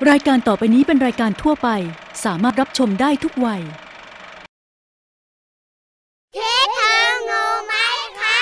รายการต่อไปนี้เป็นรายการทั่วไปสามารถรับชมได้ทุกวัยคิดถึงหนูไหมคะ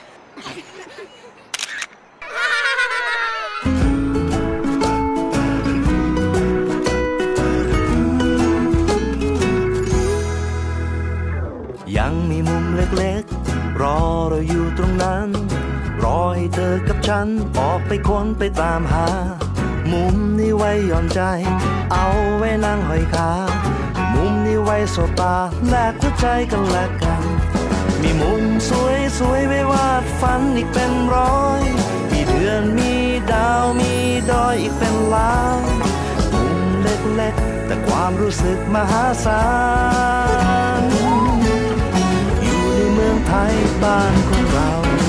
ยังมีมุมเล็กๆรอเราอยู่ตรงนั้นรอให้เธอกับฉันออกไปค้นไปตามหามุมนี้ไว้หย่อนใจเอาไว้นั่งห้อยขามุมนี้ไว้สบตาแลกหัวใจกันและกันมีมุมสวยๆไว้วาดฝันอีกเป็นร้อยมีเดือนมีดาวมีดอยอีกเป็นล้านมุมเล็กๆแต่ความรู้สึกมหาศาลอยู่ในเมืองไทยบ้านของเรา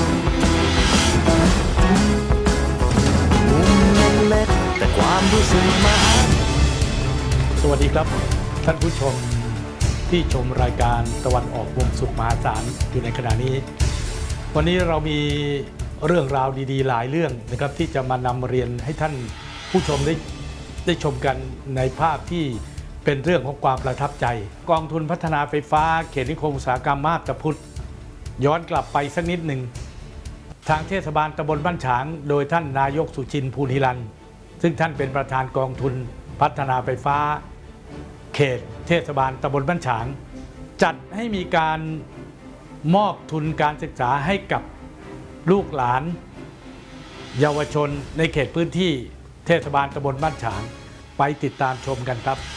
มุมเล็กๆแต่ความรู้สึกมหาสวัสดีครับท่านผู้ชมที่ชมรายการตะวันออกวงสุขมหาศาลอยู่ในขณะนี้วันนี้เรามีเรื่องราวดีๆหลายเรื่องนะครับที่จะมานำเรียนให้ท่านผู้ชมได้ชมกันในภาพที่เป็นเรื่องของความประทับใจกองทุนพัฒนาไฟฟ้าเขตนิคมอุตสาหกรรมมาบตาพุธย้อนกลับไปสักนิดหนึ่งทางเทศบาลตำบลบ้านฉางโดยท่านนายกสุชินทร์ ภูนิรันดร์ซึ่งท่านเป็นประธานกองทุนพัฒนาไฟฟ้าเขตเทศบาลตำบลบ้านฉางจัดให้มีการมอบทุนการศึกษาให้กับลูกหลานเยาวชนในเขตพื้นที่เทศบาลตำบลบ้านฉางไปติดตามชมกันครับ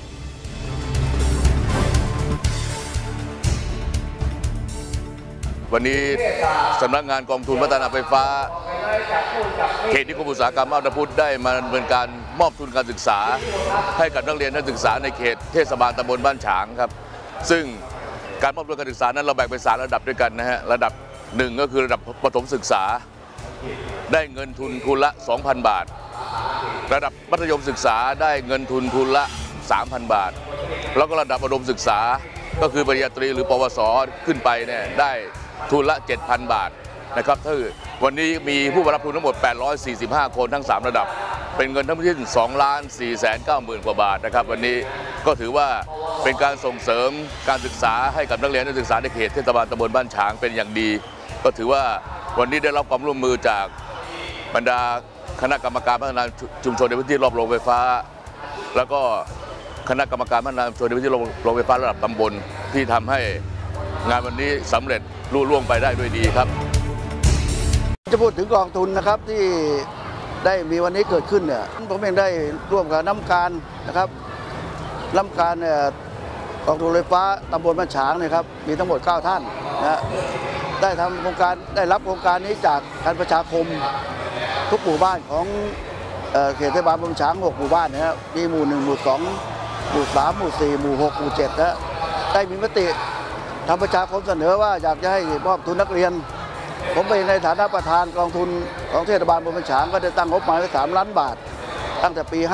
วันนี้สำนักงานกองทุนพัฒนาไฟฟ้าเขตนิคมอุตสาหกรรมมาบตาพุธได้มาดำเนินการมอบทุนการศึกษาให้กับนักเรียนนักศึกษาในเขตเทศบาลตำบลบ้านฉางครับซึ่งการมอบทุนการศึกษานั้นเราแบ่งเป็น3ระดับด้วยกันนะฮะระดับ1ก็คือระดับประถมศึกษาได้เงินทุนทุนละ 2,000 บาทระดับมัธยมศึกษาได้เงินทุนทุนละ 3,000 บาทแล้วก็ระดับอุดมศึกษาก็คือปริญญาตรีหรือปวสขึ้นไปเนี่ยได้ทุนละ 7,000 บาทนะครับถ้าวันนี้มีผู้รับทุนทั้งหมด845คนทั้ง3ระดับเป็นเงินทั้งสิ้น2,490,000 กว่าบาทนะครับวันนี้ก็ถือว่าเป็นการส่งเสริมการศึกษาให้กับนักเรียนนักศึกษาในเขตเทศบาลตำบลบ้านฉางเป็นอย่างดีก็ถือว่าวันนี้ได้รับความร่วมมือจากบรรดาคณะกรรมการพัฒนาชุมชนในพื้นที่รอบโรงไฟฟ้าแล้วก็คณะกรรมการพัฒนาชุมชนในพื้นที่โรงไฟฟ้าระดับตำบลที่ทำให้งานวันนี้สำเร็จลุล่วงไปได้ด้วยดีครับจะพูดถึงกองทุนนะครับที่ได้มีวันนี้เกิดขึ้นเนี่ยผมเองได้ร่วมกับน้ำการนะครับน้ำการกองทุนไฟฟ้าตำบลบ้านฉางเนี่ยครับมีทั้งหมด9ท่านนะได้ทำโครงการได้รับโครงการนี้จากการประชาคมทุกหมู่บ้านของเขตเทศบาลบ้านฉาง6หมู่บ้านนะครับมีหมู่1หมู่2หมู่3หมู่4หมู่6หมู่7นะได้มีมติทางประชาคมเสนอว่าอยากจะให้มอบทุนนักเรียนผมไปในฐานะประธานกองทุนของเทศบาลบ้านฉางก็ได้ตั้งงบประมาณไว้3 ล้านบาทตั้งแต่ปี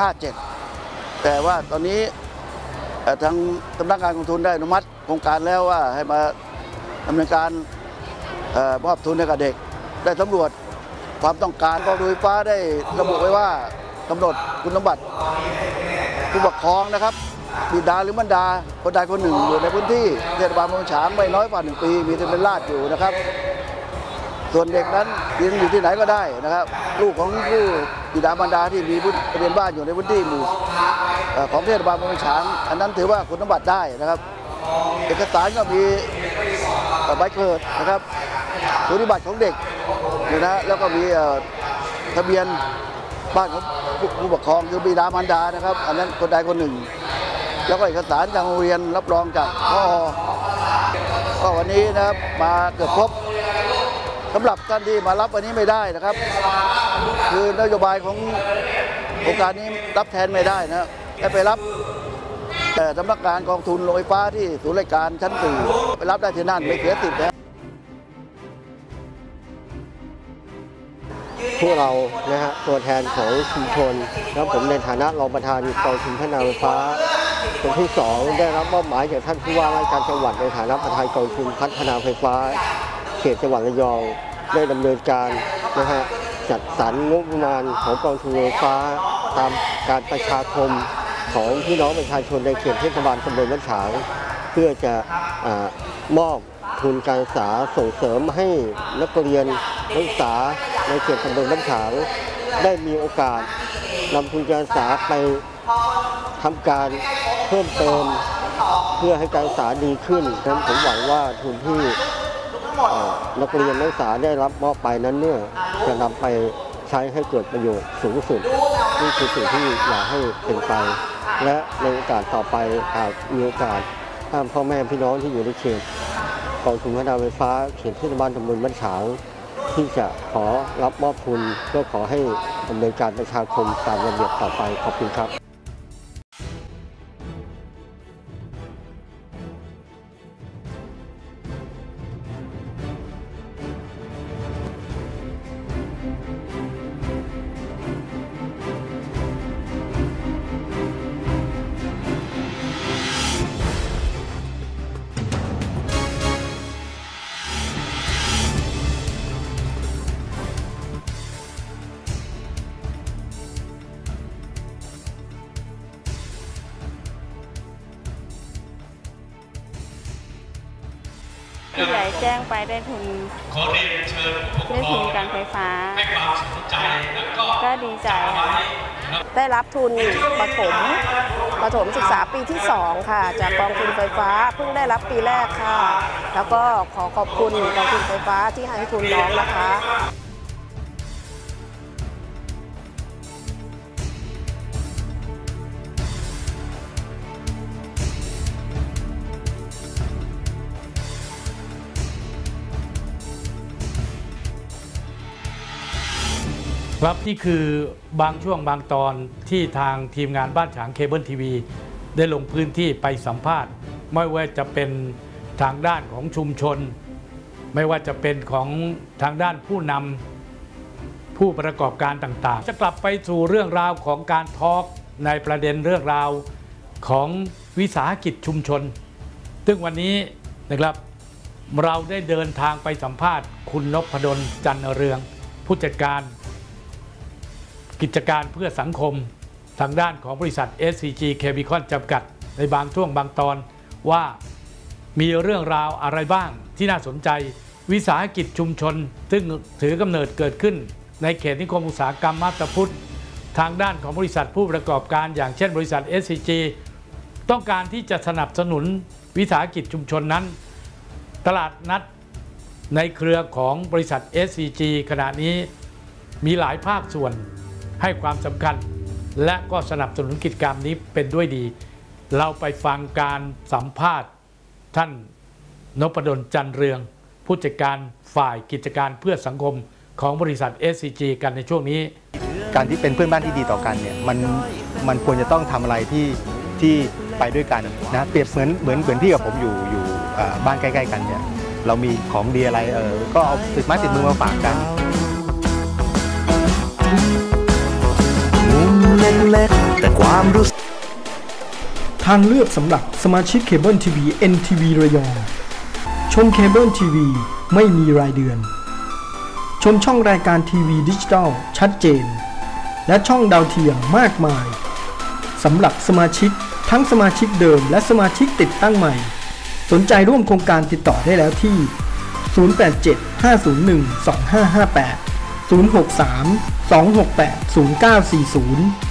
57แต่ว่าตอนนี้ทางสำนักงานกองทุนได้อนุมัติโครงการแล้วว่าให้มาดำเนินการมอบทุนให้กับเด็กได้สำรวจความต้องการกองทุนไฟฟ้าได้ระบุไว้ว่ากำหนดคุณสมบัติผู้ปกครองนะครับบิดาหรือมารดาคนใดคนหนึ่งอยู่ในพื้นที่เทศบาลบ้านฉางไม่น้อยกว่า1 ปีมีทะเบียนราษฎร์อยู่นะครับส่วนเด็กนั้นเรียนอยู่ที่ไหนก็ได้นะครับลูกของผู้บิดามารดาที่มีทะเบียนบ้านอยู่ในพื้นที่หมู่ของเทศบาลบ้านฉางอันนั้นถือว่าคุณสมบัติได้นะครับเอกสารก็มีใบเกิดนะครับสูติบัตรของเด็กนะแล้วก็มีทะเบียนบ้านของผู้ปกครองคือบิดามารดานะครับอันนั้นคนใดคนหนึ่งแล้วก็เอกสารจากโรงเรียนรับรองจากผอ.ก็วันนี้นะครับมาเกือบครบสำหรับท่านที่มารับวันนี้ไม่ได้นะครับคือนโยบายของโครงการนี้รับแทนไม่ได้นะให้ไปรับสำนักงานกองทุนโรงไฟฟ้าที่ศูนย์ราชการชั้น4ไปรับได้ที่นั่นไม่เสียสิทธิ์นะพวกเรานะฮะตัวแทนของชุมชนแล้วผมในฐานะรองประธานกองทุนพัฒนาไฟฟ้าคนที่2ได้รับมอบหมายจากท่านผู้ว่าราชการจังหวัดในฐานะประธานกองทุนพัฒนาไฟฟ้าเขตจังหวัดระยองได้ดำเนินการนะฮะจัดสรรงบประมาณของกองทุนไฟฟ้าตามการประชาคมของพี่น้องประชาชนในเขตเทศบาลตำบลบ้านฉางเพื่อจะมอบทุนการศึกษาส่งเสริมให้นักเรียนนักศึกษาในเขตตำบลบ้านฉางได้มีโอกาสนำทุนการศึกษาไปทำการเพิ่มเติมเพื่อให้การศึกษาดีขึ้นผมหวังว่าทุนที่นักเรียนนักศึกษาได้รับมอบไปนั้นเนี่ยจะนำไปใช้ให้เกิดประโยชน์สูงสุดนี่คือสิ่งที่อยากให้เป็นไปและในโอกาสต่อไปหากมีโอกาสห้ามพ่อแม่พี่น้องที่อยู่ในเขตกองทุนพัฒนาไฟฟ้าเขตเทศบาลตำบลบ้านฉางที่จะขอรับมอบทุนก็ขอให้ดำเนินการประชาคมตามระเบียบต่อไปขอบคุณครับผู้ใหญ่แจ้งไปได้ทุนการไฟฟ้าก็ดีใจค่ะได้รับทุนประถมศึกษาปีที่2ค่ะจากกองทุนไฟฟ้าเพิ่งได้รับปีแรกค่ะแล้วก็ขอขอบคุณกองทุนไฟฟ้าที่ให้ทุนน้องนะคะครับนี่คือบางช่วงบางตอนที่ทางทีมงานบ้านฉางเคเบิลทีวีได้ลงพื้นที่ไปสัมภาษณ์ไม่ว่าจะเป็นทางด้านของชุมชนไม่ว่าจะเป็นของทางด้านผู้นำผู้ประกอบการต่างๆจะกลับไปสู่เรื่องราวของการทอล์กในประเด็นเรื่องราวของวิสาหกิจชุมชนซึ่งวันนี้นะครับเราได้เดินทางไปสัมภาษณ์คุณนพดลจันทร์เรืองผู้จัดการกิจการเพื่อสังคมทางด้านของบริษัท SCG Chemical จำกัดในบางช่วงบางตอนว่ามีเรื่องราวอะไรบ้างที่น่าสนใจวิสาหกิจชุมชนซึ่งถือกำเนิดเกิดขึ้นในเขตนิคมอุตสาหกรรมมาบตาพุธทางด้านของบริษัทผู้ประกอบการอย่างเช่นบริษัท SCG ต้องการที่จะสนับสนุนวิสาหกิจชุมชนนั้นตลาดนัดในเครือของบริษัท SCG ขณะนี้มีหลายภาคส่วนให้ความสำคัญและก็สนับสนุนกิจกรรมนี้เป็นด้วยดีเราไปฟังการสัมภาษณ์ท่านนพดลจันทร์เรืองผู้จัดการฝ่ายกิจการเพื่อสังคมของบริษัท SCG กันในช่วงนี้การที่เป็นเพื่อนบ้านที่ดีต่อกันเนี่ยมันควรจะต้องทำอะไรที่ไปด้วยกันนะเปรียบเหมือนพี่กับผมอยู่บ้านใกล้ๆกันเนี่ยเรามีของดีอะไรก็เอาติดไม้ติดมือมาฝากกันเล็กๆแต่ความรู้สึกทางเลือกสำหรับสมาชิกเคเบิลทีวี NTV ระยองชมเคเบิลทีวีไม่มีรายเดือนชมช่องรายการทีวีดิจิทัลชัดเจนและช่องดาวเทียมมากมายสำหรับสมาชิกทั้งสมาชิกเดิมและสมาชิกติดตั้งใหม่สนใจร่วมโครงการติดต่อได้แล้วที่ 087 501 2558 063 268 0940